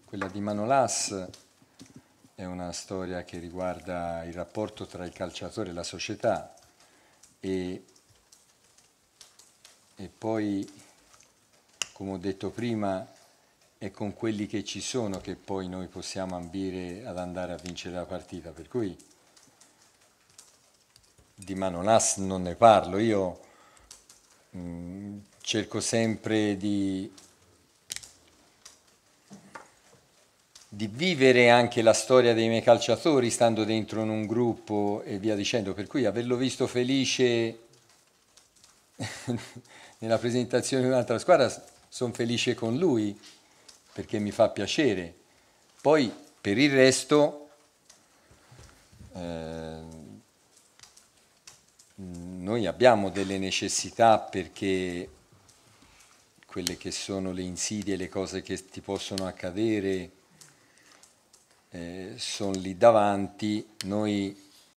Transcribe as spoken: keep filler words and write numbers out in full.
Quella di Manolas è una storia che riguarda il rapporto tra il calciatore e la società e, e poi, come ho detto prima, è con quelli che ci sono che poi noi possiamo ambire ad andare a vincere la partita. Per cui di Manolas non ne parlo, io mh, cerco sempre di di vivere anche la storia dei miei calciatori stando dentro in un gruppo e via dicendo, per cui averlo visto felice nella presentazione di un'altra squadra sono felice con lui perché mi fa piacere. Poi per il resto eh, noi abbiamo delle necessità perché quelle che sono le insidie, le cose che ti possono accadere eh, sono lì davanti, noi